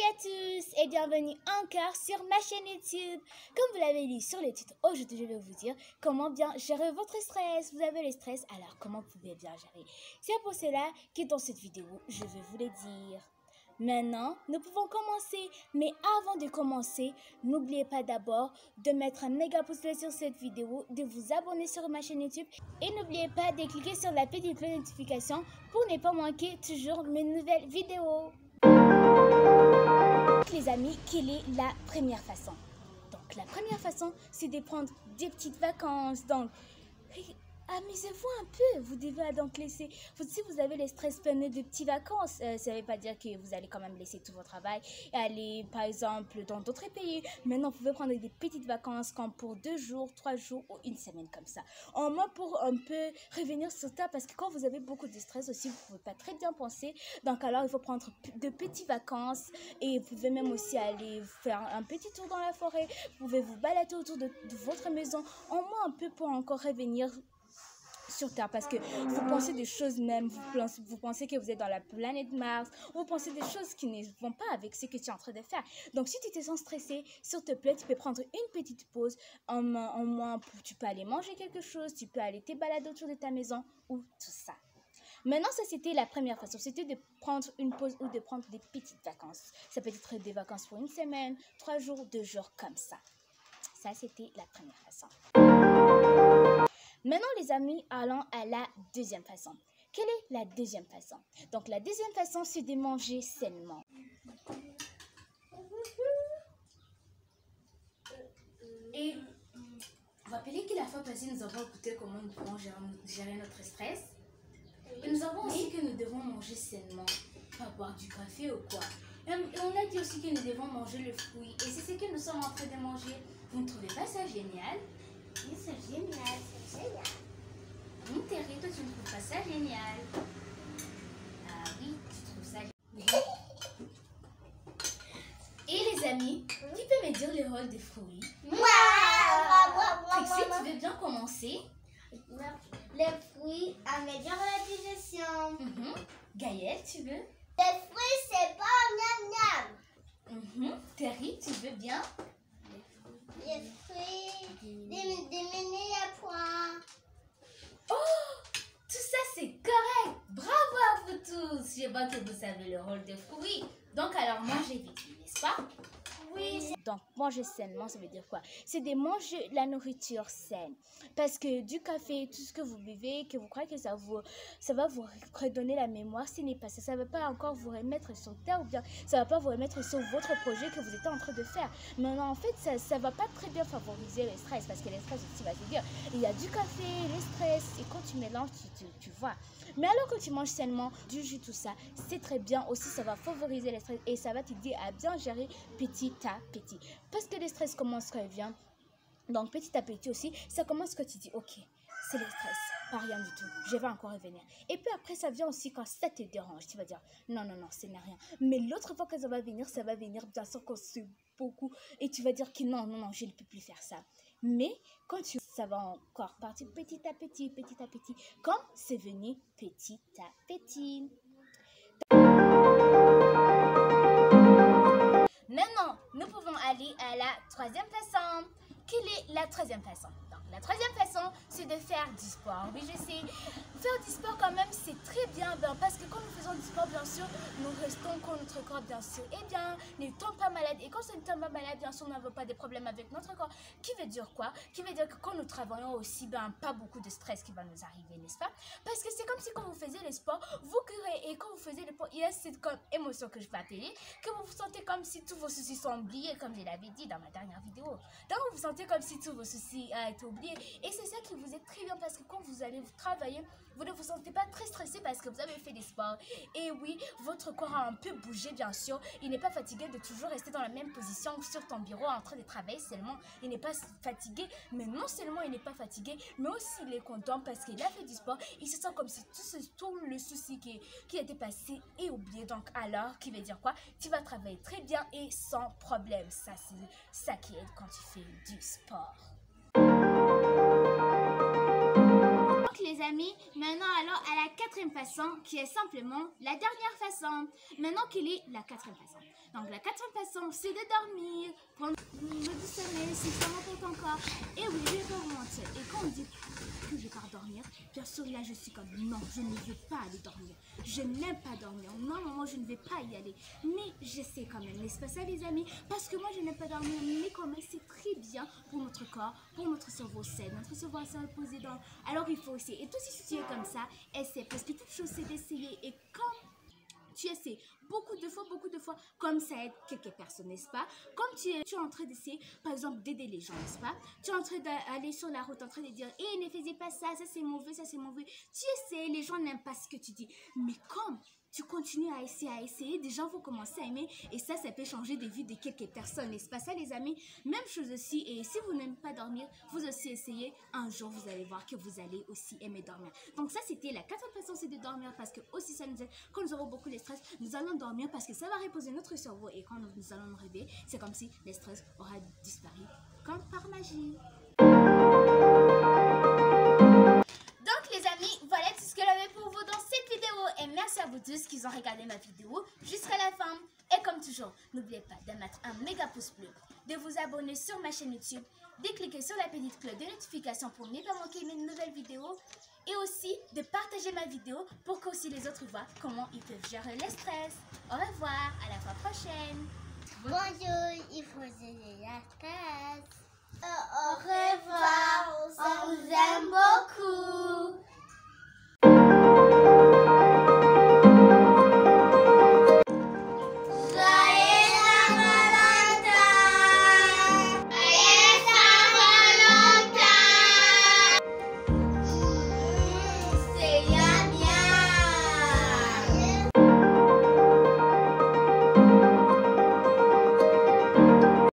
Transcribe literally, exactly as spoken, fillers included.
à tous et bienvenue encore sur ma chaîne YouTube. Comme vous l'avez lu sur le titre, aujourd'hui je vais vous dire comment bien gérer votre stress. Vous avez le stress, alors comment vous pouvez bien gérer. C'est pour cela que dans cette vidéo, je vais vous le dire. Maintenant, nous pouvons commencer, mais avant de commencer, n'oubliez pas d'abord de mettre un méga pouce bleu sur cette vidéo, de vous abonner sur ma chaîne YouTube et n'oubliez pas de cliquer sur la petite cloche de notification pour ne pas manquer toujours mes nouvelles vidéos. Donc les amis, quelle est la première façon? Donc la première façon, c'est de prendre des petites vacances. Donc amusez-vous un peu, vous devez donc laisser, si vous avez le stress, prenez de petites vacances, euh, ça ne veut pas dire que vous allez quand même laisser tout votre travail et aller par exemple dans d'autres pays. Maintenant, vous pouvez prendre des petites vacances comme pour deux jours, trois jours ou une semaine comme ça. Au moins pour un peu revenir sur terre parce que quand vous avez beaucoup de stress aussi, vous ne pouvez pas très bien penser. Donc alors, il faut prendre de petites vacances et vous pouvez même aussi aller faire un petit tour dans la forêt. Vous pouvez vous balader autour de, de votre maison, au moins un peu pour encore revenir sur Terre parce que vous pensez des choses même, vous pensez, vous pensez que vous êtes dans la planète Mars, vous pensez des choses qui ne vont pas avec ce que tu es en train de faire. Donc si tu te sens stressé, s'il te plaît, tu peux prendre une petite pause, en, en moins, tu peux aller manger quelque chose, tu peux aller te balader autour de ta maison ou tout ça. Maintenant, ça c'était la première façon, c'était de prendre une pause ou de prendre des petites vacances. Ça peut être des vacances pour une semaine, trois jours, deux jours comme ça. Ça c'était la première façon. Maintenant, les amis, allons à la deuxième façon. Quelle est la deuxième façon? Donc, la deuxième façon, c'est de manger sainement. Et vous rappelez que la fois passée, nous avons écouté comment nous pouvons gérer, gérer notre stress. Et nous avons aussi que nous devons manger sainement, pas boire du café ou quoi. Et on a dit aussi que nous devons manger le fruit. Et c'est ce que nous sommes en train de manger. Vous ne trouvez pas ça génial? Oui, c'est génial, c'est génial. Hum, Terry, toi tu ne trouves pas ça génial? Ah oui, tu trouves ça génial. Et les amis, mmh. Qui peut me dire le rôle des fruits? Moi, moi, moi, moi, Trixie, moi. tu veux bien commencer? Les fruits améliorent la digestion. Mmh. Gaëlle, tu veux? Les fruits, c'est pas miam miam. Mmh. Terry, tu veux bien? Les fruits diminuent le poids. Oh, tout ça c'est correct. Bravo à vous tous. Je vois que vous savez le rôle des fruits. Donc alors mangez vite, n'est-ce pas? Oui. Donc manger sainement, ça veut dire quoi? C'est de manger la nourriture saine. Parce que du café, tout ce que vous buvez, que vous croyez que ça, vous, ça va vous redonner la mémoire, ce n'est pas ça. Ça ne va pas encore vous remettre sur terre ou bien ça ne va pas vous remettre sur votre projet que vous êtes en train de faire. Mais non, en fait, ça ne va pas très bien favoriser le stress parce que le stress aussi va te dire, il y a du café, le stress et quand tu mélanges, tu, tu, tu vois. Mais alors que tu manges sainement, du jus, tout ça, c'est très bien aussi, ça va favoriser le stress et ça va t'aider à bien gérer petit à petit. Parce que le stress commence quand il vient. Donc petit à petit aussi, ça commence quand tu dis ok, c'est le stress, pas rien du tout, je vais encore revenir. Et puis après ça vient aussi quand ça te dérange, tu vas dire non, non, non, ce n'est rien. Mais l'autre fois que ça va venir, ça va venir bien sûr quand c'est beaucoup et tu vas dire que non, non, non, je ne peux plus faire ça. Mais quand tu, ça va encore partir petit à petit, petit à petit, comme c'est venu petit à petit. Maintenant, nous pouvons aller à la troisième façon. Quelle est la troisième façon? Donc, la troisième façon, c'est de faire du sport. Oui, je sais, faire du sport quand même, c'est très bien, bien, parce que quand nous faisons du sport, bien sûr, nous restons quand notre corps, bien sûr, eh bien, ne tombe pas malade. Et quand on ne tombe pas malade, bien sûr, on n'a pas de problème avec notre corps. Qui veut dire quoi? Qui veut dire que quand nous travaillons aussi, ben, pas beaucoup de stress qui va nous arriver, n'est-ce pas? Parce que c'est comme si quand vous faisiez le sport, vous courez et quand vous faisiez le sport, il y a cette comme émotion que je vais appeler, que vous vous sentez comme si tous vos soucis sont oubliés, comme je l'avais dit dans ma dernière vidéo. Donc, vous vous sentez comme si tous vos soucis ont été oubliés. Et c'est ça qui vous est très bien parce que quand vous allez vous travailler, vous ne vous sentez pas très stressé parce que vous avez fait des sports. Et oui, votre corps a un peu bougé, bien sûr. Il n'est pas fatigué de toujours rester dans la même position sur ton bureau en train de travailler seulement. Il n'est pas fatigué, mais non seulement il n'est pas fatigué, mais aussi il est content parce qu'il a fait du sport. Il se sent comme si tout, ce, tout le souci qui, qui était passé est oublié. Donc alors, qui veut dire quoi? Tu vas travailler très bien et sans problème. Ça, c'est ça qui aide quand tu fais du sport. Donc les amis, maintenant allons à la quatrième façon qui est simplement la dernière façon. façon. Maintenant, quelle est la quatrième façon? Donc, la quatrième façon, c'est de dormir, prendre le du sommeil, c'est vraiment pour ton corps. Et oui, je vais pas vous mentir. Et quand on dit que je pars dormir, bien sûr, là, je suis comme non, je ne veux pas aller dormir. Je n'aime pas dormir. Non, non, moi, je ne vais pas y aller. Mais j'essaie quand même, n'est-ce pas ça, les amis? Parce que moi, je n'aime pas dormir, mais quand même, c'est très bien pour notre corps, pour notre cerveau sain. Notre cerveau s'est reposé dans. Alors, il faut essayer. Et toi, si tu es comme ça, essaie. Parce que toute chose, c'est d'essayer. Et quand tu essaies beaucoup de fois, beaucoup de fois, comme ça aide quelques personnes, n'est-ce pas? Comme tu es, tu es en train d'essayer, par exemple, d'aider les gens, n'est-ce pas? Tu es en train d'aller sur la route, en train de dire, hé, hey, ne faisez pas ça, ça c'est mauvais, ça c'est mauvais. Tu essaies, les gens n'aiment pas ce que tu dis. Mais comme tu continues à essayer, à essayer, des gens vont commencer à aimer et ça, ça peut changer des vies de quelques personnes, n'est-ce pas ça, les amis? Même chose aussi, et si vous n'aimez pas dormir, vous aussi essayez, un jour, vous allez voir que vous allez aussi aimer dormir. Donc ça, c'était la quatrième façon, c'est de dormir parce que aussi, ça nous aide, quand nous aurons beaucoup de stress, nous allons dormir parce que ça va reposer notre cerveau et quand nous, nous allons nous réveiller, c'est comme si le stress aura disparu comme par magie. Donc les amis, voilà tout ce que j'avais pour vous dans cette vidéo et merci à vous tous qui ont regardé ma vidéo jusqu'à la fin. Et comme toujours, n'oubliez pas de mettre un méga pouce bleu, de vous abonner sur ma chaîne YouTube, de cliquer sur la petite cloche de notification pour ne pas manquer mes nouvelles vidéos et aussi de partager ma vidéo pour que aussi les autres voient comment ils peuvent gérer le stress. Au revoir, à la fois prochaine. Bonjour, il faut gérer la stress. Au revoir, on vous aime beaucoup.